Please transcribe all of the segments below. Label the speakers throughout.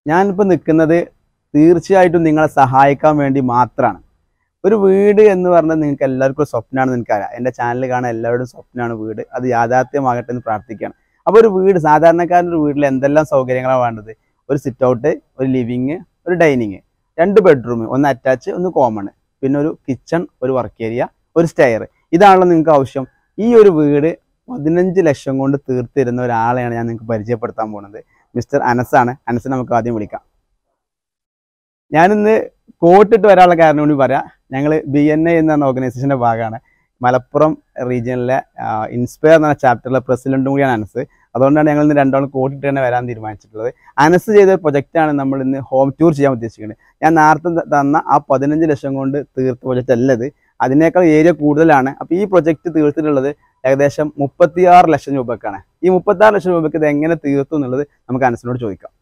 Speaker 1: ഞാനിപ്പോൾ നിൽക്കുന്നത് തീർച്ചയായിട്ടും നിങ്ങളെ സഹായിക്കാൻ വേണ്ടി മാത്രമാണ്. ഒരു വീട് എന്ന് പറഞ്ഞാൽ നിങ്ങൾക്ക് എല്ലാവർക്കും സ്വപ്നമാണെന്ന് എനിക്കറിയാം. എൻ്റെ ചാനൽ കാണാൻ എല്ലാവരുടെയും സ്വപ്നമാണ് വീട്. അത് യാഥാർത്ഥ്യമാകട്ടെ എന്ന് പ്രാർത്ഥിക്കുകയാണ്. അപ്പോൾ ഒരു വീട്, സാധാരണക്കാരൻ്റെ ഒരു വീട്ടിൽ എന്തെല്ലാം സൗകര്യങ്ങളാണ് വേണ്ടത്? ഒരു സിറ്റ് ഔട്ട്, ഒരു ലിവിങ്, ഒരു ഡൈനിങ്, 2 ബെഡ്റൂം, ഒന്ന് അറ്റാച്ച്, ഒന്ന് കോമൺ, പിന്നെ ഒരു കിച്ചൺ, ഒരു വർക്ക് ഏരിയ, ഒരു സ്റ്റെയർ. ഇതാണല്ലോ നിങ്ങൾക്ക് ആവശ്യം. ഈ ഒരു വീട് 15 ലക്ഷം കൊണ്ട് തീർത്തിരുന്ന ഒരാളെയാണ് ഞാൻ നിങ്ങൾക്ക് പരിചയപ്പെടുത്താൻ പോകുന്നത്. മിസ്റ്റർ അനസാണ്. അനസിനെ നമുക്ക് ആദ്യം വിളിക്കാം. ഞാനിന്ന് കോട്ടിട്ട് വരാനുള്ള കാരണം കൂടി പറയാം. ഞങ്ങൾ BNA എന്ന ഓർഗനൈസേഷൻ്റെ ഭാഗമാണ്. മലപ്പുറം റീജിയനിലെ ഇൻസ്പയർ എന്ന ചാപ്റ്ററിലെ പ്രസിഡന്റും കൂടിയാണ് അനസ്. അതുകൊണ്ടാണ് ഞങ്ങൾ ഇന്ന് രണ്ടാളും കോട്ടിട്ട് തന്നെ വരാൻ തീരുമാനിച്ചിട്ടുള്ളത്. അനസ് ചെയ്ത പ്രൊജക്റ്റാണ് നമ്മൾ ഇന്ന് ഹോം ടൂർ ചെയ്യാൻ ഉദ്ദേശിക്കുന്നത്. ഞാൻ നേരത്തെ തന്ന ആ 15 ലക്ഷം കൊണ്ട് തീർത്ത പ്രൊജക്റ്റ് അല്ലത്, അതിനേക്കാൾ ഏരിയ കൂടുതലാണ്. അപ്പോൾ ഈ പ്രൊജക്റ്റ് തീർത്തിട്ടുള്ളത് ഏകദേശം 36 ലക്ഷം രൂപക്കാണ്. ഈ 36 ലക്ഷം രൂപയ്ക്ക് ഇത് എങ്ങനെ തീർത്തു എന്നുള്ളത് നമുക്ക് അനസിനോട് ചോദിക്കാം.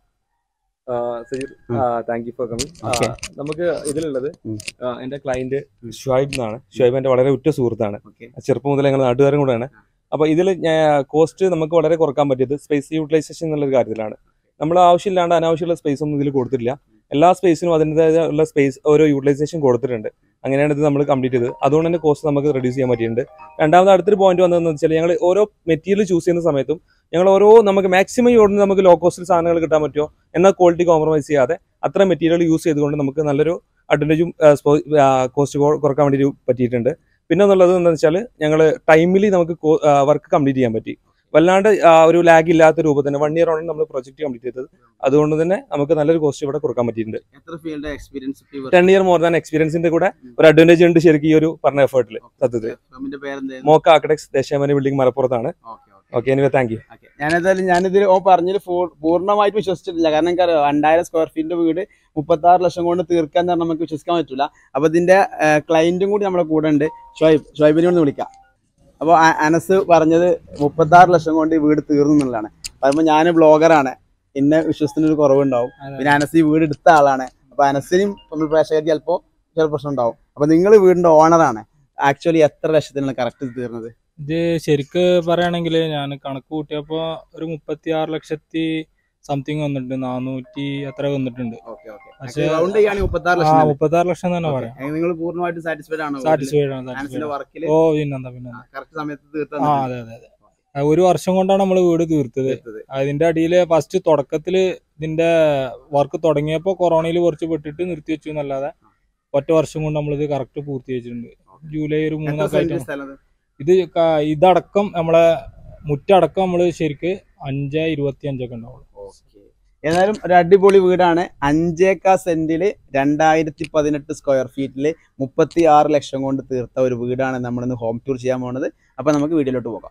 Speaker 2: Thank you for coming. നമുക്ക് ഇതിലുള്ളത് എന്റെ ക്ലയന്റ് ഷുഹൈബ് എന്നാണ്. ഷുഹൈബ് എന്റെ വളരെ ഉറ്റ സുഹൃത്താണ്. ചെറുപ്പം മുതൽ ഞങ്ങൾ നാട്ടുകാരും കൂടെയാണ്. അപ്പൊ ഇതിൽ കോസ്റ്റ് നമുക്ക് വളരെ കുറക്കാൻ പറ്റിയത് സ്പേസ് യൂട്ടിലൈസേഷൻ എന്നുള്ളൊരു കാര്യത്തിലാണ്. നമ്മൾ ആവശ്യമില്ലാണ്ട് അനാവശ്യമുള്ള സ്പേസ് ഒന്നും ഇതിൽ കൊടുത്തിട്ടില്ല. എല്ലാ സ്പേസിനും അതിൻ്റെതായുള്ള സ്പേസ് ഓരോ യൂട്ടിലൈസേഷൻ കൊടുത്തിട്ടുണ്ട്. അങ്ങനെയാണ് ഇത് നമ്മൾ കംപ്ലീറ്റ് ചെയ്തത്. അതുകൊണ്ട് തന്നെ കോസ്റ്റ് നമുക്ക് റെഡ്യൂസ് ചെയ്യാൻ പറ്റിയിട്ടുണ്ട്. രണ്ടാമത് അടുത്തൊരു പോയിന്റ് വന്നതെന്ന് വെച്ചാൽ ഞങ്ങൾ ഓരോ മെറ്റീരിയൽ ചൂസ് ചെയ്യുന്ന സമയത്തും ഞങ്ങൾ നമുക്ക് മാക്സിമം യോടുന്ന് നമുക്ക് ലോ കോസ്റ്റിൽ സാധനങ്ങൾ കിട്ടാൻ പറ്റുമോ, എന്നാൽ ക്വാളിറ്റി കോംപ്രമൈസ് ചെയ്യാതെ അത്ര മെറ്റീരിയൽ യൂസ് ചെയ്തുകൊണ്ട് നമുക്ക് നല്ലൊരു അഡ്വാൻറ്റേജും കോസ്റ്റ് കുറക്കാൻ വേണ്ടി പറ്റിയിട്ടുണ്ട്. പിന്നെ എന്നുള്ളത് എന്താണെന്ന് വെച്ചാൽ ഞങ്ങൾ ടൈമിലി നമുക്ക് വർക്ക് കംപ്ലീറ്റ് ചെയ്യാൻ പറ്റി. വല്ലാണ്ട് ഒരു ലാഗ് ഇല്ലാത്ത രൂപത്തിൽ 1 ഇയർ ആണ് നമ്മൾ പ്രൊജക്ട് കംപ്ലീറ്റ് ചെയ്തത്. അതുകൊണ്ട് തന്നെ നമുക്ക് നല്ലൊരു കോസ്റ്റ് ഇവിടെ കുറക്കാൻ പറ്റിയിട്ടുണ്ട്. 10 ഇയർ മോർ ദാൻ എക്സ്പീരിയൻസിന്റെ കൂടെ ഒരു അഡ്വാൻറ്റേജ് ഉണ്ട് ശരിക്കും ഈ ഒരു പറഞ്ഞ എഫേർട്ടിൽ. സത്യത്തിൽ മോക്ക ആർക്കിടെക്ട്സ് ദേശീയമാന ബിൽഡിംഗ് മലപ്പുറത്താണ്. Okay, anyway thank you.
Speaker 1: ഞാനിതിൽ പറഞ്ഞതിൽ പൂർണ്ണമായിട്ട് വിശ്വസിച്ചിട്ടില്ല. കാരണം എനിക്കറിയാം 2000 സ്ക്വയർ ഫീറ്റിന്റെ വീട് 36 ലക്ഷം കൊണ്ട് തീർക്കാൻ തന്നെ നമുക്ക് വിശ്വസിക്കാൻ പറ്റില്ല. അപ്പൊ ഇതിന്റെ ക്ലയന്റും കൂടി നമ്മുടെ കൂടെ ഉണ്ട്. ഷുഹൈബിനെ കൊണ്ട് വിളിക്കാം. അപ്പോൾ അനസ് പറഞ്ഞത് 36 ലക്ഷം കൊണ്ട് ഈ വീട് തീർന്നു എന്നുള്ളതാണ്. പറയുമ്പോൾ ഞാൻ ബ്ലോഗറാണ്, എന്നെ വിശ്വസത്തിനൊരു കുറവുണ്ടാവും. പിന്നെ അനസ് ഈ വീട് എടുത്ത ആളാണ്. അപ്പൊ അനസിനും പ്രേക്ഷകർക്ക് ചിലപ്പോൾ ചില പ്രശ്നം ഉണ്ടാവും. അപ്പൊ നിങ്ങൾ വീടിന്റെ ഓണറാണ്. ആക്ച്വലി എത്ര ലക്ഷത്തിനാണ് കറക്റ്റ് തീർന്നത്?
Speaker 3: ഇത് ശരിക്ക് പറയുകയാണെങ്കിൽ ഞാൻ കണക്ക് കൂട്ടിയപ്പോ ഒരു 36 ലക്ഷത്തി സംതിങ് വന്നിട്ടുണ്ട്. 400 അത്ര വന്നിട്ടുണ്ട്. 36 ലക്ഷം തന്നെ പറയാം.
Speaker 1: നിങ്ങൾ പൂർണ്ണമായിട്ട് സാറ്റിസ്ഫൈഡ് ആണ്?
Speaker 3: ഓ പിന്നെന്താ. അതെ അതെ അതെ. 1 വർഷം കൊണ്ടാണ് നമ്മൾ വീട് തീർത്തത്. അതിന്റെ അടിയിൽ ഫസ്റ്റ് തുടക്കത്തില് ഇതിന്റെ വർക്ക് തുടങ്ങിയപ്പോ കൊറോണയിൽ കുറച്ച് പെട്ടിട്ട് നിർത്തി വെച്ചു എന്നല്ലാതെ 1 വർഷം കൊണ്ട് നമ്മളിത് കറക്റ്റ് പൂർത്തീകരിച്ചിട്ടുണ്ട്. ജൂലൈ ഒരു 3 ഇതടക്കം നമ്മളെ മുറ്റടക്കം നമ്മള് ശരിക്ക് 5.25 ഒക്കെ ഉണ്ടാവുള്ളൂ.
Speaker 1: ഏതായാലും ഒരു അടിപൊളി വീടാണ്. 5 ഏക്കർ സെന്റില് 2018 സ്ക്വയർ ഫീറ്റില് 36 ലക്ഷം കൊണ്ട് തീർത്ത ഒരു വീടാണ് നമ്മളിന്ന് ഹോം ടൂർ ചെയ്യാൻ പോകുന്നത്. അപ്പൊ നമുക്ക് വീഡിയോയിലോട്ട് പോകാം.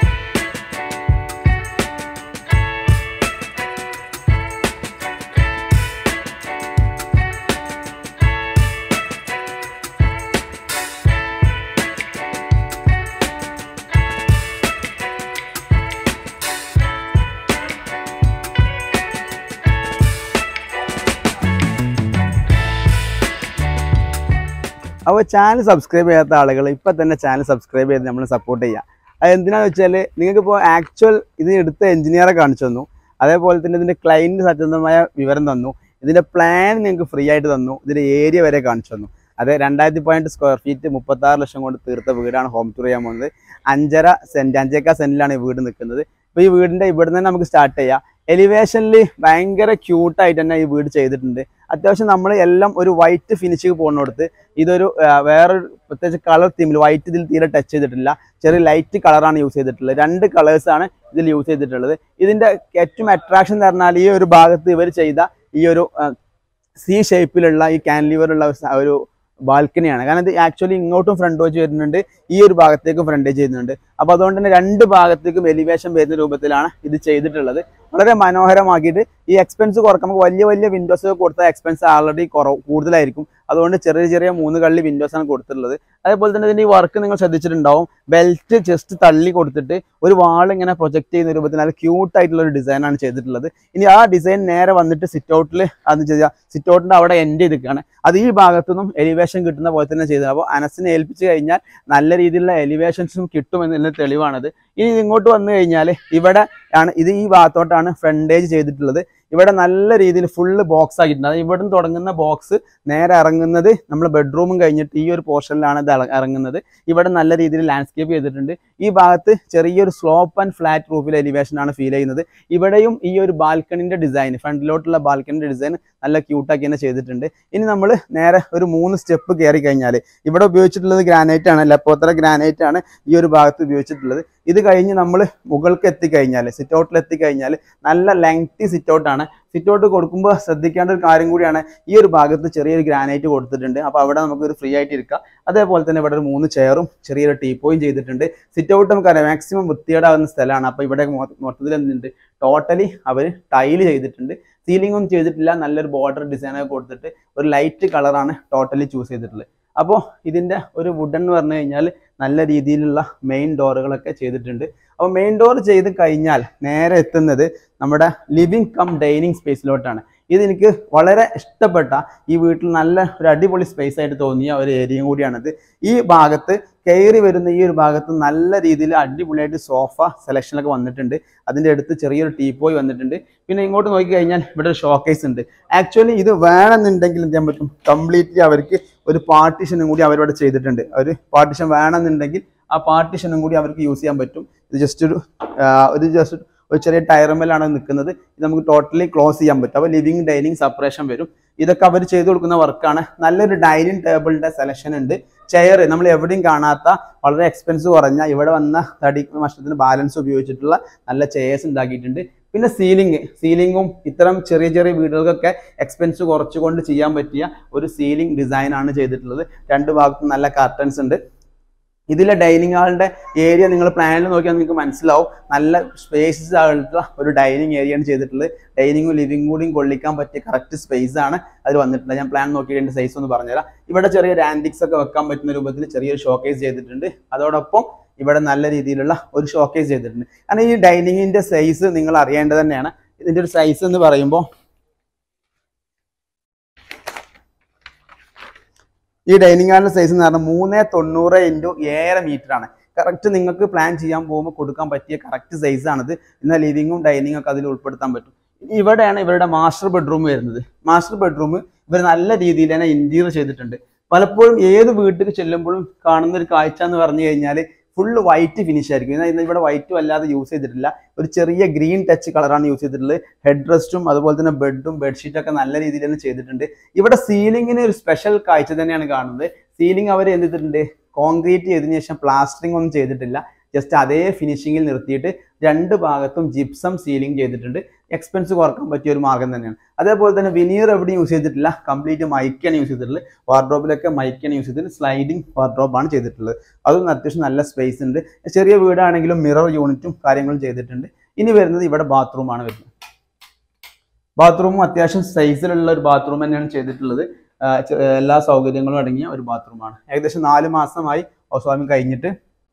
Speaker 1: അപ്പോൾ ചാനൽ സബ്സ്ക്രൈബ് ചെയ്യാത്ത ആളുകൾ ഇപ്പം തന്നെ ചാനൽ സബ്സ്ക്രൈബ് ചെയ്ത് നമ്മൾ സപ്പോർട്ട് ചെയ്യുക. അത് എന്തിനാണെന്ന് വെച്ചാൽ നിങ്ങൾക്കിപ്പോൾ ആക്ച്വൽ ഇത് എടുത്ത എഞ്ചിനീയറെ കാണിച്ചു തന്നു, അതേപോലെ തന്നെ ഇതിൻ്റെ ക്ലയൻറ്റ് സത്യസന്ധമായ വിവരം തന്നു, ഇതിൻ്റെ പ്ലാൻ നിങ്ങൾക്ക് ഫ്രീ ആയിട്ട് തന്നു, ഇതിൻ്റെ ഏരിയ വരെ കാണിച്ചു തന്നു. അത് 2018 സ്ക്വയർ ഫീറ്റ് 36 ലക്ഷം കൊണ്ട് തീർത്ത വീടാണ് ഹോം ടൂർ ചെയ്യാൻ പോകുന്നത്. 5 ഏക്കർ സെൻറ്റിലാണ് ഈ വീട് നിൽക്കുന്നത്. അപ്പോൾ ഈ വീടിൻ്റെ ഇവിടെ നിന്ന് നമുക്ക് സ്റ്റാർട്ട് ചെയ്യാം. എലിവേഷനിൽ ഭയങ്കര ക്യൂട്ടായിട്ട് തന്നെ ഈ വീട് ചെയ്തിട്ടുണ്ട്. അത്യാവശ്യം നമ്മൾ എല്ലാം ഒരു വൈറ്റ് ഫിനിഷിങ് പോകുന്നിടത്ത് ഇതൊരു വേറൊരു പ്രത്യേകിച്ച് കളർ തീമിൽ വൈറ്റ് ഇതിൽ തീരെ ടച്ച് ചെയ്തിട്ടില്ല. ചെറിയ ലൈറ്റ് കളറാണ് യൂസ് ചെയ്തിട്ടുള്ളത്. 2 കളേഴ്സാണ് ഇതിൽ യൂസ് ചെയ്തിട്ടുള്ളത്. ഇതിൻ്റെ ഏറ്റവും അട്രാക്ഷൻ എന്ന് പറഞ്ഞാൽ ഈ ഒരു ഭാഗത്ത് ഇവർ ചെയ്ത ഈ ഒരു സി ഷേപ്പിലുള്ള ഈ കാൻലിവറുള്ള ഒരു ബാൽക്കണിയാണ്. കാരണം ഇത് ആക്ച്വലി ഇങ്ങോട്ടും ഫ്രണ്ടേജ് വരുന്നുണ്ട്, ഈ ഒരു ഭാഗത്തേക്കും ഫ്രണ്ടേജ് ചെയ്യുന്നുണ്ട്. അപ്പോൾ അതുകൊണ്ട് തന്നെ 2 ഭാഗത്തേക്കും എലിവേഷൻ വരുന്ന രൂപത്തിലാണ് ഇത് ചെയ്തിട്ടുള്ളത്. വളരെ മനോഹരമാക്കിയിട്ട് ഈ എക്സ്പെൻസ് കുറക്കാം. നമുക്ക് വലിയ വലിയ വിൻഡോസ് കൊടുത്ത എക്സ്പെൻസ് ആൾറെഡി കൂടുതലായിരിക്കും. അതുകൊണ്ട് ചെറിയ ചെറിയ 3 കള്ളി വിൻഡോസാണ് കൊടുത്തിട്ടുള്ളത്. അതേപോലെ തന്നെ ഇതിൻ്റെ ഈ വർക്ക് നിങ്ങൾ ശ്രദ്ധിച്ചിട്ടുണ്ടാവും. ബെൽറ്റ് ജസ്റ്റ് തള്ളി കൊടുത്തിട്ട് ഒരു വാൾ ഇങ്ങനെ പ്രൊജക്ട് ചെയ്യുന്ന രൂപത്തിൽ നല്ല ക്യൂട്ടായിട്ടുള്ള ഒരു ഡിസൈനാണ് ചെയ്തിട്ടുള്ളത്. ഇനി ആ ഡിസൈൻ നേരെ വന്നിട്ട് സിറ്റ് ഔട്ടിൽ അത് ചെയ്യുക. സിറ്റ് ഔട്ടിൻ്റെ അവിടെ എൻഡ് ചെയ്തിരിക്കുകയാണ്. അത് ഈ ഭാഗത്തുനിന്നും എലിവേഷൻ കിട്ടുന്ന പോലെ തന്നെ ചെയ്തത്. അപ്പോൾ അനസിനെ ഏൽപ്പിച്ച് കഴിഞ്ഞാൽ നല്ല രീതിയിലുള്ള എലിവേഷൻസും കിട്ടുമെന്നുള്ള തെളിവാണത്. ഇനി ഇങ്ങോട്ട് വന്നു കഴിഞ്ഞാൽ ഇവിടെ ആണ് ഇത് ഈ ഭാഗത്തോട്ടാണ് ഫ്രണ്ടേജ് ചെയ്തിട്ടുള്ളത്. ഇവിടെ നല്ല രീതിയിൽ ഫുള്ള് ബോക്സ് ആക്കിയിട്ടുണ്ട്. അതായത് ഇവിടെ നിന്ന് തുടങ്ങുന്ന ബോക്സ് നേരെ ഇറങ്ങുന്നത് നമ്മൾ ബെഡ്റൂമും കഴിഞ്ഞിട്ട് ഈ ഒരു പോർഷനിലാണ് ഇത് ഇറങ്ങുന്നത്. ഇവിടെ നല്ല രീതിയിൽ ലാൻഡ്സ്കേപ്പ് ചെയ്തിട്ടുണ്ട്. ഈ ഭാഗത്ത് ചെറിയൊരു സ്ലോപ്പ് ആൻഡ് ഫ്ലാറ്റ് റൂഫിൽ എലിവേഷൻ ആണ് ഫീൽ ചെയ്യുന്നത്. ഇവിടെയും ഈ ഒരു ബാൽക്കണിന്റെ ഡിസൈൻ, ഫ്രണ്ടിലോട്ടുള്ള ബാൽക്കണിന്റെ ഡിസൈൻ നല്ല ക്യൂട്ടാക്കി തന്നെ ചെയ്തിട്ടുണ്ട്. ഇനി നമ്മൾ നേരെ ഒരു 3 സ്റ്റെപ്പ് കയറി കഴിഞ്ഞാൽ ഇവിടെ ഉപയോഗിച്ചിട്ടുള്ളത് ഗ്രാനൈറ്റ് ആണ്, ലപ്പോത്തറ ഗ്രാനൈറ്റ് ആണ് ഈ ഒരു ഭാഗത്ത് ഉപയോഗിച്ചിട്ടുള്ളത്. ഇത് കഴിഞ്ഞ് നമ്മൾ മുകൾക്ക് എത്തിക്കഴിഞ്ഞാൽ, സിറ്റ് ഔട്ടിൽ എത്തിക്കഴിഞ്ഞാൽ നല്ല ലെങ്തി സിറ്റ് ഔട്ടാണ്. സിറ്റ് ഔട്ട് കൊടുക്കുമ്പോൾ ശ്രദ്ധിക്കേണ്ട ഒരു കാര്യം കൂടിയാണ്, ഈ ഒരു ഭാഗത്ത് ചെറിയൊരു ഗ്രാനൈറ്റ് കൊടുത്തിട്ടുണ്ട്. അപ്പോൾ അവിടെ നമുക്കൊരു ഫ്രീ ആയിട്ട് ഇരിക്കാം. അതേപോലെ തന്നെ ഇവിടെ ഒരു 3 ചെയറും ചെറിയൊരു ടീപ്പോയും ചെയ്തിട്ടുണ്ട്. സിറ്റ് ഔട്ട് നമുക്കറിയാം മാക്സിമം വൃത്തികേടാവുന്ന സ്ഥലമാണ്. അപ്പോൾ ഇവിടെ മൊത്തത്തിൽ എന്തുണ്ട്, ടോട്ടലി അവർ ടൈല് ചെയ്തിട്ടുണ്ട്. സീലിംഗ് ഒന്നും ചെയ്തിട്ടില്ല, നല്ലൊരു ബോർഡർ ഡിസൈനൊക്കെ കൊടുത്തിട്ട് ഒരു ലൈറ്റ് കളറാണ് ടോട്ടലി ചൂസ് ചെയ്തിട്ടുള്ളത്. അപ്പോൾ ഇതിൻ്റെ ഒരു വുഡൻ എന്ന് പറഞ്ഞു കഴിഞ്ഞാൽ നല്ല രീതിയിലുള്ള മെയിൻ ഡോറുകളൊക്കെ ചെയ്തിട്ടുണ്ട്. അപ്പോൾ മെയിൻ ഡോർ ചെയ്ത് കഴിഞ്ഞാൽ നേരെ എത്തുന്നത് നമ്മുടെ ലിവിങ് കം ഡൈനിങ് സ്പേസിലോട്ടാണ്. ഇതെനിക്ക് വളരെ ഇഷ്ടപ്പെട്ട, ഈ വീട്ടിൽ നല്ല ഒരു അടിപൊളി സ്പേസ് ആയിട്ട് തോന്നിയ ഒരു ഏരിയയും കൂടിയാണിത്. ഈ ഭാഗത്ത് കയറി വരുന്ന ഈ ഒരു ഭാഗത്ത് നല്ല രീതിയിൽ അടിപൊളിയായിട്ട് സോഫ സെലക്ഷനൊക്കെ വന്നിട്ടുണ്ട്. അതിൻ്റെ അടുത്ത് ചെറിയൊരു ടീപ്പോയ് വന്നിട്ടുണ്ട്. പിന്നെ ഇങ്ങോട്ട് നോക്കിക്കഴിഞ്ഞാൽ ഇവിടെ ഒരു ഷോക്കേസ് ഉണ്ട്. ആക്ച്വലി ഇത് വേണമെന്നുണ്ടെങ്കിൽ എന്ത് ചെയ്യാൻ പറ്റും, കംപ്ലീറ്റ്ലി അവർക്ക് ഒരു പാർട്ടീഷനും കൂടി അവരിവിടെ ചെയ്തിട്ടുണ്ട്. ഒരു പാർട്ടീഷൻ വേണമെന്നുണ്ടെങ്കിൽ ആ പാർട്ടീഷനും കൂടി അവർക്ക് യൂസ് ചെയ്യാൻ പറ്റും. ഇത് ജസ്റ്റ് ഒരു ചെറിയ ടയർമേലാണ് നിൽക്കുന്നത്. ഇത് നമുക്ക് ടോട്ടലി ക്ലോസ് ചെയ്യാൻ പറ്റും. അപ്പോൾ ലിവിങ് ഡൈനിങ് സെപ്പറേഷൻ വരും. ഇതൊക്കെ അവർ ചെയ്തു കൊടുക്കുന്ന വർക്കാണ്. നല്ലൊരു ഡൈനിങ് ടേബിളിൻ്റെ സെലക്ഷൻ ഉണ്ട്. ചെയർ നമ്മൾ എവിടെയും കാണാത്ത വളരെ എക്സ്പെൻസ് കുറഞ്ഞ ഇവിടെ വന്ന തടി നഷ്ടത്തിന് ബാലൻസ് ഉപയോഗിച്ചിട്ടുള്ള നല്ല ചെയർസ് ഉണ്ടാക്കിയിട്ടുണ്ട്. പിന്നെ സീലിങ്ങും ഇത്തരം ചെറിയ ചെറിയ വീടുകൾക്കൊക്കെ എക്സ്പെൻസ് കുറച്ചുകൊണ്ട് ചെയ്യാൻ പറ്റിയ ഒരു സീലിംഗ് ഡിസൈനാണ് ചെയ്തിട്ടുള്ളത്. 2 ഭാഗത്തും നല്ല കർട്ടൻസ് ഉണ്ട്. ഇതിലെ ഡൈനിങ് ഹാളിൻ്റെ ഏരിയ നിങ്ങൾ പ്ലാനിൽ നോക്കിയാൽ നിങ്ങൾക്ക് മനസ്സിലാവും. നല്ല സ്പേസസ് ആയിട്ടുള്ള ഒരു ഡൈനിങ് ഏരിയയാണ് ചെയ്തിട്ടുള്ളത്. ഡൈനിങ്ങും ലിവിംഗ് കൂടിയും കൊള്ളിക്കാൻ പറ്റിയ കറക്റ്റ് സ്പേസ് ആണ് അതിൽ വന്നിട്ടുള്ളത്. ഞാൻ പ്ലാൻ നോക്കിയിട്ട് എൻ്റെ സൈസ് ഒന്ന് പറഞ്ഞുതരാം. ഇവിടെ ചെറിയ ആൻറ്റിക്സ് ഒക്കെ വെക്കാൻ പറ്റുന്ന രൂപത്തിൽ ചെറിയൊരു ഷോക്കേസ് ചെയ്തിട്ടുണ്ട്. അതോടൊപ്പം ഇവിടെ നല്ല രീതിയിലുള്ള ഒരു ഷോക്കേസ് ചെയ്തിട്ടുണ്ട്. കാരണം ഈ ഡൈനിങ്ങിൻ്റെ സൈസ് നിങ്ങൾ അറിയേണ്ടത് തന്നെയാണ്. ഇതിൻ്റെ ഒരു സൈസ് എന്ന് പറയുമ്പോൾ ഈ ഡൈനിങ് ഹാളിൻ്റെ സൈസ് എന്ന് പറഞ്ഞാൽ 390 × 7 മീറ്റർ ആണ്. കറക്റ്റ് നിങ്ങൾക്ക് പ്ലാൻ ചെയ്യാൻ പോകുമ്പോൾ കൊടുക്കാൻ പറ്റിയ കറക്റ്റ് സൈസാണിത്. എന്നാൽ ലിവിങ്ങും ഡൈനിങ്ങും ഒക്കെ അതിൽ ഉൾപ്പെടുത്താൻ പറ്റും. ഇവിടെയാണ് ഇവരുടെ മാസ്റ്റർ ബെഡ്റൂം വരുന്നത്. മാസ്റ്റർ ബെഡ്റൂം ഇവർ നല്ല രീതിയിൽ തന്നെ ഇന്റീരിയർ ചെയ്തിട്ടുണ്ട്. പലപ്പോഴും ഏത് വീട്ടിൽ ചെല്ലുമ്പോഴും കാണുന്ന ഒരു കാഴ്ച എന്ന് പറഞ്ഞു കഴിഞ്ഞാൽ ഫുള്ള് വൈറ്റ് ഫിനിഷ് ആയിരിക്കും. എന്നാൽ ഇവിടെ വൈറ്റ് വല്ലാതെ യൂസ് ചെയ്തിട്ടില്ല. ഒരു ചെറിയ ഗ്രീൻ ടച്ച് കളറാണ് യൂസ് ചെയ്തിട്ടുള്ളത്. ഹെഡ് റെസ്റ്റും അതുപോലെ തന്നെ ബെഡും ബെഡ്ഷീറ്റൊക്കെ നല്ല രീതിയിൽ തന്നെ ചെയ്തിട്ടുണ്ട്. ഇവിടെ സീലിങ്ങിന് ഒരു സ്പെഷ്യൽ കാഴ്ച തന്നെയാണ് കാണുന്നത്. സീലിംഗ് അവർ എന്ത് ചെയ്തിട്ടുണ്ട്, കോൺക്രീറ്റ് ചെയ്തതിനു ശേഷം പ്ലാസ്റ്ററിംഗ് ഒന്നും ചെയ്തിട്ടില്ല. ജസ്റ്റ് അതേ ഫിനിഷിങ്ങിൽ നിർത്തിയിട്ട് 2 ഭാഗത്തും ജിപ്സം സീലിംഗ് ചെയ്തിട്ടുണ്ട്. എക്സ്പെൻസ് കുറക്കാൻ പറ്റിയ ഒരു മാർഗം തന്നെയാണ്. അതേപോലെ തന്നെ വിനീർ എവിടെയും യൂസ് ചെയ്തിട്ടില്ല. കംപ്ലീറ്റ് മൈക്കാണ് യൂസ് ചെയ്തിട്ടുള്ളത്. വാർഡ്രോബിലൊക്കെ മൈക്കാണ് യൂസ് ചെയ്തിട്ട് സ്ലൈഡിങ് വാർഡ്രോബാണ് ചെയ്തിട്ടുള്ളത്. അതും അത്യാവശ്യം നല്ല സ്പേസ് ഉണ്ട്. ചെറിയ വീടാണെങ്കിലും മിറർ യൂണിറ്റും കാര്യങ്ങളും ചെയ്തിട്ടുണ്ട്. ഇനി വരുന്നത് ഇവിടെ ബാത്റൂമാണ് വരുന്നത്. ബാത്റൂമും അത്യാവശ്യം സൈസിലുള്ള ഒരു ബാത്റൂം തന്നെയാണ് ചെയ്തിട്ടുള്ളത്. എല്ലാ സൗകര്യങ്ങളും അടങ്ങിയ ഒരു ബാത്റൂമാണ്. ഏകദേശം 4 മാസമായി ഹൗസ് വാമിങ് കഴിഞ്ഞിട്ട്.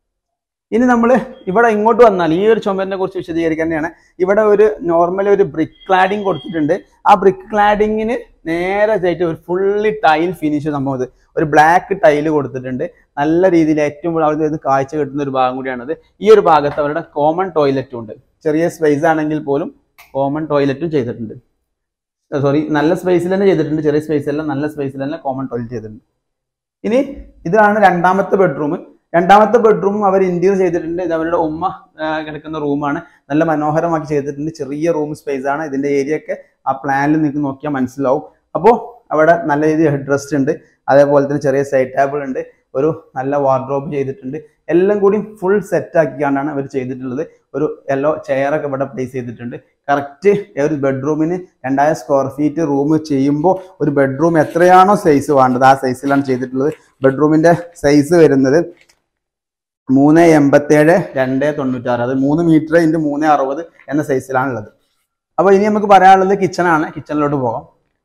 Speaker 1: ഇനി നമ്മൾ ഇവിടെ ഇങ്ങോട്ട് വന്നാൽ ഈ ഒരു ചുമരിനെ കുറിച്ച് വിശദീകരിക്കാൻ തന്നെയാണ്. ഇവിടെ ഒരു നോർമലി ഒരു ബ്രിക്ക് ക്ലാഡിങ് കൊടുത്തിട്ടുണ്ട്. ആ ബ്രിക്ക് ക്ലാഡിങ്ങിന് നേരെ ആയിട്ട് ഒരു ഫുള്ളി ടൈൽ ഫിനിഷ് സംഭവം, ഒരു ബ്ലാക്ക് ടൈല് കൊടുത്തിട്ടുണ്ട്. നല്ല രീതിയിൽ ഏറ്റവും കൂടുതൽ കാഴ്ച കിട്ടുന്ന ഒരു ഭാഗം കൂടിയാണത്. ഈ ഒരു ഭാഗത്ത് അവരുടെ കോമൺ ടോയ്ലറ്റും ഉണ്ട്. ചെറിയ സ്പേസ് ആണെങ്കിൽ പോലും കോമൺ ടോയ്ലറ്റും ചെയ്തിട്ടുണ്ട്. സോറി, നല്ല സ്പേസിൽ തന്നെ ചെയ്തിട്ടുണ്ട്. ചെറിയ സ്പേസിലല്ല, നല്ല സ്പേസിൽ തന്നെ കോമൺ ടോയ്ലറ്റ് ചെയ്തിട്ടുണ്ട്. ഇനി ഇതാണ് രണ്ടാമത്തെ ബെഡ്റൂം. രണ്ടാമത്തെ ബെഡ്റൂമും അവർ ഇന്റീരിയർ ചെയ്തിട്ടുണ്ട്. ഇത് അവരുടെ ഉമ്മ കിടക്കുന്ന റൂമാണ്. നല്ല മനോഹരമാക്കി ചെയ്തിട്ടുണ്ട്. ചെറിയ റൂം സ്പേസ് ആണ്. ഇതിന്റെ ഏരിയ ഒക്കെ ആ പ്ലാനിൽ നിങ്ങൾക്ക് നോക്കിയാൽ മനസ്സിലാവും. അപ്പോൾ അവിടെ നല്ല രീതിയിൽ ഹെഡ് റെസ്റ്റ് ഉണ്ട്. അതേപോലെ തന്നെ ചെറിയ സൈഡ് ടേബിൾ ഉണ്ട്. ഒരു നല്ല വാർഡ്രോബ് ചെയ്തിട്ടുണ്ട്. എല്ലാം കൂടി ഫുൾ സെറ്റ് ആക്കിക്കാണ്ടാണ് അവർ ചെയ്തിട്ടുള്ളത്. ഒരു യെല്ലോ ചെയറൊക്കെ ഇവിടെ പ്ലേസ് ചെയ്തിട്ടുണ്ട്. കറക്റ്റ് ഒരു ബെഡ്റൂമിന് 2000 സ്ക്വയർ ഫീറ്റ് റൂം ചെയ്യുമ്പോൾ ഒരു ബെഡ്റൂം എത്രയാണോ സൈസ് വേണ്ടത് ആ സൈസിലാണ് ചെയ്തിട്ടുള്ളത്. ബെഡ്റൂമിന്റെ സൈസ് വരുന്നത് 387 296, അത് 3 മീറ്റർ × 360 എന്ന സൈസിലാണുള്ളത്. അപ്പോൾ ഇനി നമുക്ക് പറയാനുള്ളത് കിച്ചണാണ്. കിച്ചണിലോട്ട് പോകാം.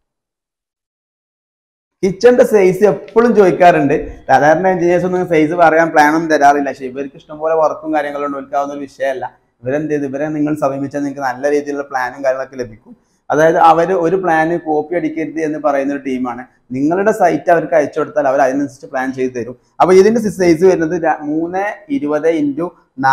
Speaker 1: കിച്ചന്റെ സൈസ് എപ്പോഴും ചോദിക്കാറുണ്ട്. സാധാരണ എഞ്ചിനീയേഴ്സ് ഒന്നും സൈസ് പറയാൻ പ്ലാനൊന്നും തരാറില്ല. പക്ഷേ ഇവർക്ക് ഇഷ്ടംപോലെ വർക്കും കാര്യങ്ങളും ഒന്നും ഒരുക്കാവുന്ന ഒരു വിഷയമല്ല. ഇവരെന്ത് ചെയ്ത് ഇവരെ നിങ്ങൾ സമീപിച്ചാൽ നിങ്ങൾക്ക് നല്ല രീതിയിലുള്ള പ്ലാനും കാര്യങ്ങളൊക്കെ ലഭിക്കും. അതായത് അവർ ഒരു പ്ലാന് കോപ്പി അടിക്കരുത് എന്ന് പറയുന്ന ഒരു ടീമാണ്. നിങ്ങളുടെ സൈറ്റ് അവർക്ക് അയച്ചു കൊടുത്താൽ അവർ അതിനനുസരിച്ച് പ്ലാൻ ചെയ്ത് തരും. അപ്പോൾ ഇതിന്റെ സൈസ് വരുന്നത് 320 ×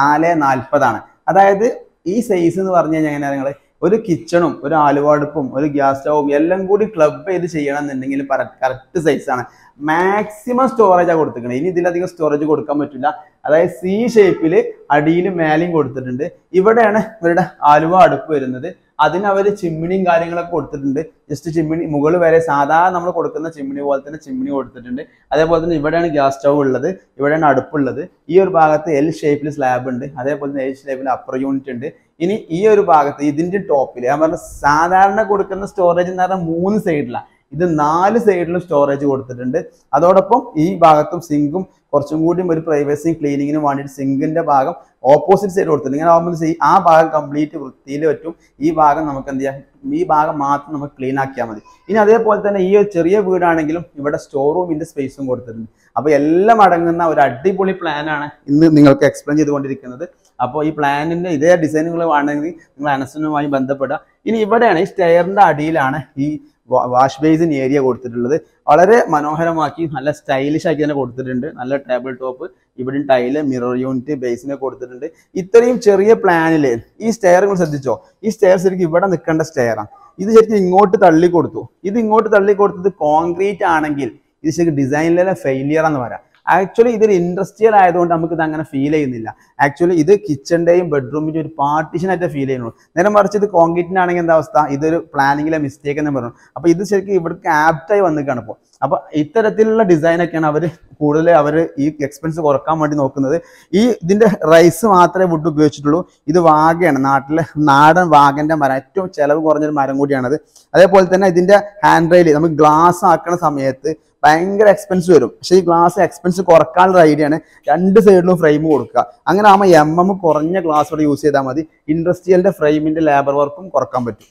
Speaker 1: 440 അതായത് ഈ സൈസ് എന്ന് പറഞ്ഞു കഴിഞ്ഞാൽ എങ്ങനെയാണ് നിങ്ങൾ ഒരു കിച്ചണും ഒരു ആലുവാടുപ്പും ഒരു ഗ്യാസ് സ്റ്റവും എല്ലാം കൂടി ക്ലബ് ചെയ്ത് ചെയ്യണം എന്നുണ്ടെങ്കിൽ കറക്റ്റ് സൈസാണ്. മാക്സിമം സ്റ്റോറേജാണ് കൊടുത്തിരിക്കുന്നത്. ഇനി ഇതിലധികം സ്റ്റോറേജ് കൊടുക്കാൻ പറ്റില്ല. അതായത് സി ഷേപ്പിൽ അടിയിലും മേലെയും കൊടുത്തിട്ടുണ്ട്. ഇവിടെയാണ് ഇവരുടെ ആലുവ അടുപ്പ് വരുന്നത്. അതിന് അവർ ചിമ്മിണിയും കാര്യങ്ങളൊക്കെ കൊടുത്തിട്ടുണ്ട്. ജസ്റ്റ് ചിമ്മിണി മുകളിൽ വരെ സാധാരണ നമ്മൾ കൊടുക്കുന്ന ചിമ്മിണി പോലെ തന്നെ ചിമ്മിണി കൊടുത്തിട്ടുണ്ട്. അതേപോലെ തന്നെ ഇവിടെയാണ് ഗ്യാസ് സ്റ്റവ് ഉള്ളത്, ഇവിടെയാണ് അടുപ്പുള്ളത്. ഈ ഒരു ഭാഗത്ത് എൽ ഷേപ്പിൽ സ്ലാബ് ഉണ്ട്, അതേപോലെ തന്നെ എൽ ഷേപ്പിൽ അപ്പർ യൂണിറ്റ് ഉണ്ട്. ഇനി ഈ ഒരു ഭാഗത്ത് ഇതിന്റെ ടോപ്പിൽ ഞാൻ പറഞ്ഞ സാധാരണ കൊടുക്കുന്ന സ്റ്റോറേജ് എന്ന് പറഞ്ഞാൽ 3 സൈഡിലാണ്, ഇത് 4 സൈഡിലും സ്റ്റോറേജ് കൊടുത്തിട്ടുണ്ട്. അതോടൊപ്പം ഈ ഭാഗത്തും സിങ്കും കുറച്ചും കൂടി ഒരു പ്രൈവസിയും ക്ലീനിങ്ങിനും വേണ്ടിയിട്ട് സിങ്കിന്റെ ഭാഗം ഓപ്പോസിറ്റ് സൈഡ് കൊടുത്തിട്ടുണ്ട്. ഇങ്ങനെ ആകുമ്പോൾ ആ ഭാഗം കംപ്ലീറ്റ് വൃത്തിയിൽ പറ്റും. ഈ ഭാഗം നമുക്ക് എന്ത് ചെയ്യാം, ഈ ഭാഗം മാത്രം നമുക്ക് ക്ലീൻ ആക്കിയാൽ മതി. ഇനി അതേപോലെ തന്നെ ഈ ഒരു ചെറിയ വീടാണെങ്കിലും ഇവിടെ സ്റ്റോർ റൂമിന്റെ സ്പേസും കൊടുത്തിട്ടുണ്ട്. അപ്പോൾ എല്ലാം അടങ്ങുന്ന ഒരു അടിപൊളി പ്ലാനാണ് ഇന്ന് നിങ്ങൾക്ക് എക്സ്പ്ലെയിൻ ചെയ്തുകൊണ്ടിരിക്കുന്നത്. അപ്പോൾ ഈ പ്ലാനിന്റെ ഇതേ ഡിസൈനുകൾ വേണമെങ്കിൽ നിങ്ങൾ അനസനുമായി ബന്ധപ്പെടുക. ഇനി ഇവിടെയാണ് ഈ സ്റ്റെയറിന്റെ അടിയിലാണ് ഈ വാഷ് ബേസിൻ ഏരിയ കൊടുത്തിട്ടുള്ളത്. വളരെ മനോഹരമാക്കി നല്ല സ്റ്റൈലിഷ് ആക്കി തന്നെ കൊടുത്തിട്ടുണ്ട്. നല്ല ടേബിൾ ടോപ്പ്, ഇവിടെയും ടൈല്, മിറർ യൂണിറ്റ്, ബേസിനെ കൊടുത്തിട്ടുണ്ട്. ഇത്രയും ചെറിയ പ്ലാനില് ഈ സ്റ്റെയർ നിങ്ങൾ ശ്രദ്ധിച്ചോ, ഈ സ്റ്റെയർ ശരിക്കും ഇവിടെ നിൽക്കേണ്ട സ്റ്റെയറാണ്. ഇത് ശരിക്കും ഇങ്ങോട്ട് തള്ളി കൊടുത്തു. ഇത് ഇങ്ങോട്ട് തള്ളി കൊടുത്തത് കോൺക്രീറ്റ് ആണെങ്കിൽ ഇത് ശരിക്കും ഡിസൈനിലെ ഫെയിലിയർ എന്ന് പറയാം. ആക്ച്വലി ഇതൊരു ഇൻഡസ്ട്രിയൽ ആയതുകൊണ്ട് നമുക്ക് ഇത് അങ്ങനെ ഫീൽ ചെയ്യുന്നില്ല. ആക്ച്വലി ഇത് കിച്ചന്റെയും ബെഡ്റൂമിന്റെയും ഒരു പാർട്ടീഷൻ ആയിട്ട് ഫീൽ ചെയ്യുന്നു. നേരെ മറിച്ച് ഇത് കോൺക്രീറ്റിനാണെങ്കിൽ എന്താ അവസ്ഥ, ഇതൊരു പ്ലാനിങ്ങിലെ മിസ്റ്റേക്ക് എന്ന് പറഞ്ഞു. അപ്പൊ ഇത് ശരിക്കും ഇവിടേക്ക് ആപ്റ്റായി വന്നിക്കാണ് ഇപ്പോൾ. അപ്പൊ ഇത്തരത്തിലുള്ള ഡിസൈനൊക്കെയാണ് അവർ ഈ എക്സ്പെൻസ് കുറക്കാൻ വേണ്ടി നോക്കുന്നത്. ഇതിന്റെ റൈസ് മാത്രമേ വുഡ് ഉപയോഗിച്ചിട്ടുള്ളൂ. ഇത് വാഗയാണ്, നാടൻ വാഗന്റെ മരം, ഏറ്റവും ചെലവ് കുറഞ്ഞൊരു മരം കൂടിയാണത്. അതേപോലെ തന്നെ ഇതിന്റെ ഹാൻഡ് റെയിൽ നമുക്ക് ഗ്ലാസ് ആക്കുന്ന സമയത്ത് ഭയങ്കര എക്സ്പെൻസ് വരും. പക്ഷേ ഈ ഗ്ലാസ് എക്സ്പെൻസ് കുറക്കാനുള്ള ഐഡിയ ആണ് 2 സൈഡിലും ഫ്രെയിം കൊടുക്കുക. അങ്ങനെ ആകുമ്പോൾ കുറഞ്ഞ ഗ്ലാസ്സോടെ യൂസ് ചെയ്താൽ മതി. ഇൻഡസ്ട്രിയലിന്റെ ഫ്രെയിമിന്റെ ലേബർ വർക്കും കുറക്കാൻ പറ്റും.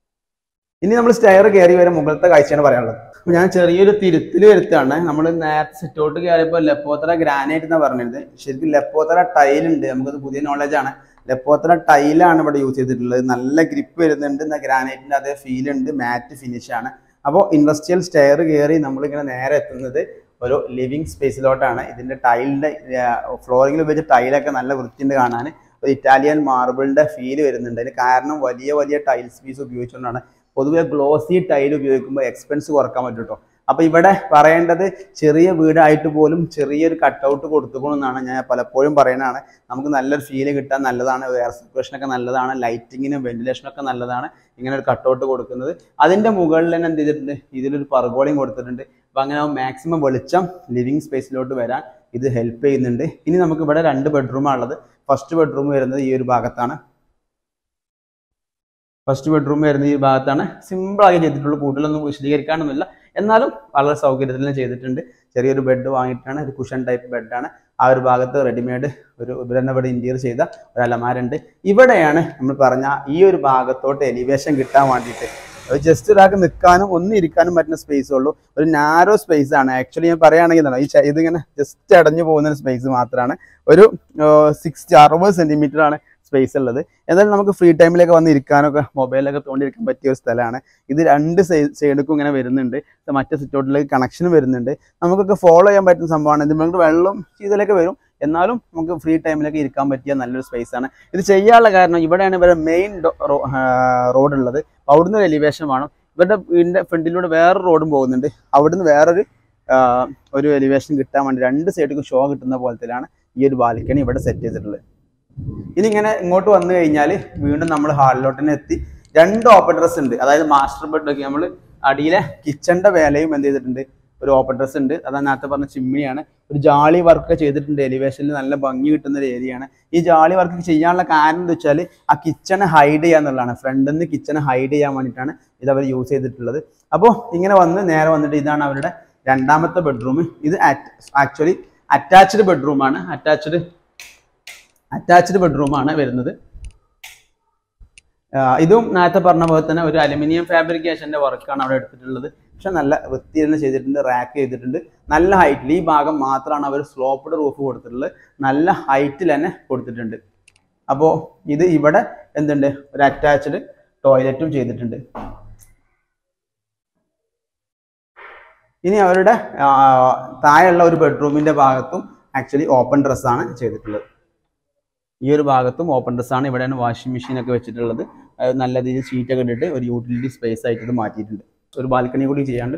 Speaker 1: ഇനി നമ്മൾ സ്റ്റെയർ കയറി വരെ മുകളിലത്തെ കാഴ്ചയാണ് പറയാനുള്ളത്. ഞാൻ ചെറിയൊരു തിരുത്തിൽ വരുത്താണ്. നമ്മൾ നേരത്തെ സിറ്റൗട്ട് കയറിയപ്പോൾ ലെപ്പോത്തറ ഗ്രാനൈറ്റ് എന്നാണ് പറഞ്ഞത്. ശരിക്കും ലെപ്പോത്തറ ടൈലുണ്ട്, നമുക്കത് പുതിയ നോളജാണ്. ലെപ്പോത്തറ ടൈലാണ് ഇവിടെ യൂസ് ചെയ്തിട്ടുള്ളത്. നല്ല ഗ്രിപ്പ് വരുന്നുണ്ട്, ഗ്രാനൈറ്റിന്റെ അതേ ഫീൽ ഉണ്ട്, മാറ്റ് ഫിനിഷ് ആണ്. അപ്പോൾ ഇൻഡസ്ട്രിയൽ സ്റ്റെയർ കയറി നമ്മളിങ്ങനെ നേരെ എത്തുന്നത് ഒരു ലിവിങ് സ്പേസിലോട്ടാണ്. ഇതിന്റെ ടൈലിന്റെ ഫ്ലോറിങ്ങിൽ ഉപയോഗിച്ച ടൈലൊക്കെ നല്ല വൃത്തിയുണ്ട് കാണാൻ. ഒരു ഇറ്റാലിയൻ മാർബിളിന്റെ ഫീല് വരുന്നുണ്ട്. അതിന് കാരണം വലിയ വലിയ ടൈൽസ് പീസ് ഉപയോഗിച്ചുകൊണ്ടാണ്. പൊതുവെ ഗ്ലോസി ടൈൽ ഉപയോഗിക്കുമ്പോൾ എക്സ്പെൻസ് കുറക്കാൻ പറ്റും കേട്ടോ. അപ്പൊ ഇവിടെ പറയേണ്ടത് ചെറിയ വീടായിട്ട് പോലും ചെറിയൊരു കട്ടൗട്ട് കൊടുത്തുകൊണ്ടെന്നാണ് ഞാൻ പലപ്പോഴും പറയുന്നതാണ്. നമുക്ക് നല്ലൊരു ഫീല് കിട്ടാൻ നല്ലതാണ്, എയർ സർക്കുലേഷനൊക്കെ നല്ലതാണ്, ലൈറ്റിങ്ങിനും വെന്റിലേഷനൊക്കെ നല്ലതാണ് ഇങ്ങനെ ഒരു കട്ടൗട്ട് കൊടുക്കുന്നത്. അതിന്റെ മുകളിൽ തന്നെ എന്ത് ചെയ്തിട്ടുണ്ട്, ഇതിലൊരു പർഗോളയും കൊടുത്തിട്ടുണ്ട്. അപ്പൊ അങ്ങനെ മാക്സിമം വെളിച്ചം ലിവിങ് സ്പേസിലോട്ട് വരാൻ ഇത് ഹെൽപ്പ് ചെയ്യുന്നുണ്ട്. ഇനി നമുക്ക് ഇവിടെ 2 ബെഡ്റൂമാണ് ഉള്ളത്. ഫസ്റ്റ് ബെഡ്റൂം വരുന്നത് ഈ ഒരു ഭാഗത്താണ്. സിമ്പിളായി ചെയ്തിട്ടുള്ളൂ, കൂടുതലൊന്നും വിശദീകരിക്കാനൊന്നുമില്ല. എന്നാലും വളരെ സൗകര്യത്തിൽ തന്നെ ചെയ്തിട്ടുണ്ട്. ചെറിയൊരു ബെഡ് വാങ്ങിയിട്ടാണ്, ഒരു കുഷൻ ടൈപ്പ് ബെഡാണ്. ആ ഒരു ഭാഗത്ത് റെഡിമെയ്ഡ് ഇവിടെ ഇന്റീരിയർ ചെയ്ത ഒരു അലമാരുണ്ട്. ഇവിടെയാണ് നമ്മൾ പറഞ്ഞ ഈ ഒരു ഭാഗത്തോട്ട് എലിവേഷൻ കിട്ടാൻ വേണ്ടിയിട്ട് ജസ്റ്റ് ഒരാൾക്ക് നിൽക്കാനും ഒന്ന് ഇരിക്കാനും പറ്റുന്ന സ്പേസ് ഉള്ളൂ. ഒരു നാരോ സ്പേസ് ആണ്. ആക്ച്വലി ഞാൻ പറയുകയാണെങ്കിൽ ഇതിങ്ങനെ ജസ്റ്റ് അടഞ്ഞു പോകുന്ന ഒരു സ്പേസ് മാത്രമാണ്. ഒരു 60 സെന്റിമീറ്റർ ആണ് സ്പേസ് ഉള്ളത്. എന്നാലും നമുക്ക് ഫ്രീ ടൈമിലൊക്കെ വന്ന് ഇരിക്കാനൊക്കെ മൊബൈലൊക്കെ തോണ്ടിയിരിക്കാൻ പറ്റിയ ഒരു സ്ഥലമാണ്. ഇത് 2 സൈഡിലും ഇങ്ങനെ വരുന്നുണ്ട്. മറ്റേ സിറ്റൗട്ടിലേക്ക് കണക്ഷൻ വരുന്നുണ്ട്. നമുക്കൊക്കെ ഫോളോ ചെയ്യാൻ പറ്റുന്ന സംഭവമാണ്. ഇത് നമുക്ക് വെള്ളം ഇതിലൊക്കെ വരും, എന്നാലും നമുക്ക് ഫ്രീ ടൈമിലൊക്കെ ഇരിക്കാൻ പറ്റിയ നല്ലൊരു സ്പേസ് ആണ്. ഇത് ചെയ്യാനുള്ള കാരണം ഇവിടെയാണ് ഇവരുടെ മെയിൻ റോഡ് ഉള്ളത്. അവിടുന്ന് ഒരു എലിവേഷൻ വേണം. ഇവരുടെ വീടിന്റെ ഫ്രണ്ടിലൂടെ വേറെ റോഡും പോകുന്നുണ്ട്. അവിടുന്ന് വേറൊരു ഒരു എലിവേഷൻ കിട്ടാൻ വേണ്ടി 2 സൈഡിലും ഷോ കിട്ടുന്ന പോലത്തിലാണ് ഈ ഒരു ബാൽക്കണി ഇവിടെ സെറ്റ് ചെയ്തിട്ടുള്ളത്. ഇനി ഇങ്ങനെ ഇങ്ങോട്ട് വന്നു കഴിഞ്ഞാൽ വീണ്ടും നമ്മൾ ഹാളിലോട്ട് തന്നെ എത്തി. 2 ഓപ്പൺ ഡ്രസ് ഉണ്ട്. അതായത് മാസ്റ്റർ ബെഡൊക്കെ നമ്മൾ അടിയിലെ കിച്ചന്റെ വേലയും എന്ത് ചെയ്തിട്ടുണ്ട്, ഒരു ഓപ്പൺ ഡ്രസ് ഉണ്ട്. അതാണ് നേരത്തെ പറഞ്ഞ ചിമ്മിണിയാണ്. ഒരു ജാളി വർക്ക് ചെയ്തിട്ടുണ്ട്. എലിവേഷനിൽ നല്ല ഭംഗി കിട്ടുന്ന ഒരു ഏരിയയാണ്. ഈ ജാളി വർക്ക് ചെയ്യാനുള്ള കാരണം എന്താ വെച്ചാൽ ആ കിച്ചനെ ഹൈഡ് ചെയ്യാന്നുള്ളതാണ്. ഫ്രണ്ടിൽ നിന്ന് കിച്ചനെ ഹൈഡ് ചെയ്യാൻ വേണ്ടിയിട്ടാണ് ഇത് അവർ യൂസ് ചെയ്തിട്ടുള്ളത്. അപ്പോൾ ഇങ്ങനെ നേരെ വന്നിട്ട് ഇതാണ് അവരുടെ 2ാമത്തെ ബെഡ്റൂം. ഇത് ആക്ച്വലി അറ്റാച്ച്ഡ് ബെഡ്റൂമാണ്. അറ്റാച്ച്ഡ് ബെഡ്റൂമാണ് വരുന്നത്. ഇതും നേരത്തെ പറഞ്ഞ പോലെ തന്നെ ഒരു അലുമിനിയം ഫാബ്രിക്കേഷന്റെ വർക്കാണ് അവിടെ എടുത്തിട്ടുള്ളത്. പക്ഷെ നല്ല വൃത്തിയിൽ തന്നെ ചെയ്തിട്ടുണ്ട്. റാക്ക് ചെയ്തിട്ടുണ്ട്. നല്ല ഹൈറ്റിൽ ഈ ഭാഗം മാത്രമാണ് അവർ സ്ലോപ്പ്ഡ് റൂഫ് കൊടുത്തിട്ടുള്ളത്. നല്ല ഹൈറ്റിൽ തന്നെ കൊടുത്തിട്ടുണ്ട്. അപ്പോൾ ഇത് ഇവിടെ എന്തുണ്ട്, ഒരു അറ്റാച്ച്ഡ് ടോയ്ലറ്റും ചെയ്തിട്ടുണ്ട്. ഇനി അവരുടെ താഴെയുള്ള ഒരു ബെഡ്റൂമിൻ്റെ ഭാഗത്തും ആക്ച്വലി ഓപ്പൺ ഡ്രസ്സാണ് ചെയ്തിട്ടുള്ളത്. ഈ ഒരു ഭാഗത്തും ഓപ്പൺ ഡ്രസ്സാണ്. ഇവിടെയാണ് വാഷിംഗ് മെഷീനൊക്കെ വെച്ചിട്ടുള്ളത്. നല്ല രീതിയിൽ ഷീറ്റൊക്കെ ഇട്ടിട്ട് ഒരു യൂട്ടിലിറ്റി സ്പേസ് ആയിട്ട് ഇത് മാറ്റിയിട്ടുണ്ട്. ഒരു ബാൽക്കണി കൂടി ചെയ്യാണ്ട്.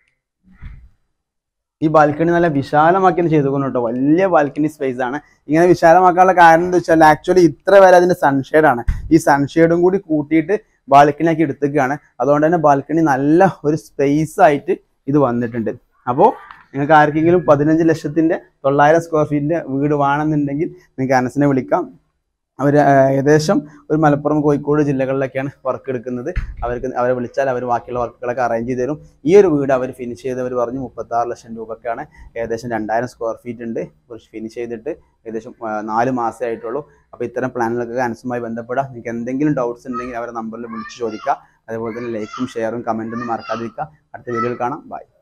Speaker 1: ഈ ബാൽക്കണി നല്ല വിശാലമാക്കിയാണ് ചെയ്തുകൊണ്ട് കേട്ടോ. വലിയ ബാൽക്കണി സ്പേസ് ആണ്. ഇങ്ങനെ വിശാലമാക്കാനുള്ള കാരണം എന്താ വെച്ചാൽ ആക്ച്വലി ഇത്ര വരെ അതിൻ്റെ സൺഷെയ്ഡാണ്. ഈ സൺഷെയ്ഡും കൂടി കൂട്ടിയിട്ട് ബാൽക്കണിയാക്കി എടുത്തേക്കാണ്. അതുകൊണ്ട് തന്നെ ബാൽക്കണി നല്ല ഒരു സ്പേസ് ആയിട്ട് ഇത് വന്നിട്ടുണ്ട്. അപ്പോൾ നിങ്ങൾക്ക് ആർക്കെങ്കിലും 15,900,000 സ്ക്വയർ ഫീറ്റിൻ്റെ വീട് വേണമെന്നുണ്ടെങ്കിൽ നിങ്ങൾക്ക് അനസിനെ വിളിക്കാം. അവർ ഏകദേശം ഒരു മലപ്പുറം കോഴിക്കോട് ജില്ലകളിലൊക്കെയാണ് വർക്ക് എടുക്കുന്നത്. അവരെ വിളിച്ചാൽ അവർ ബാക്കിയുള്ള വർക്കുകളൊക്കെ അറേഞ്ച് ചെയ്ത് തരും. ഈ ഒരു വീട് അവർ ഫിനിഷ് ചെയ്തവർ പറഞ്ഞു 36 ലക്ഷം രൂപയ്ക്കാണ്. ഏകദേശം 2000 സ്ക്വയർ ഫീറ്റ് ഉണ്ട്. ഫിനിഷ് ചെയ്തിട്ട് ഏകദേശം 4 മാസമേ ആയിട്ടുള്ളൂ. അപ്പോൾ ഇത്തരം പ്ലാനുകൾക്കൊക്കെ അനസുമായി ബന്ധപ്പെടാം. നിങ്ങൾക്ക് എന്തെങ്കിലും ഡൗട്ട്സ് ഉണ്ടെങ്കിൽ അവരുടെ നമ്പറിൽ വിളിച്ച് ചോദിക്കുക. അതേപോലെ തന്നെ ലൈക്കും ഷെയറും കമൻറ്റൊന്നും മറക്കാതിരിക്കുക. അടുത്ത വീഡിയോയിൽ കാണാം. ബൈ.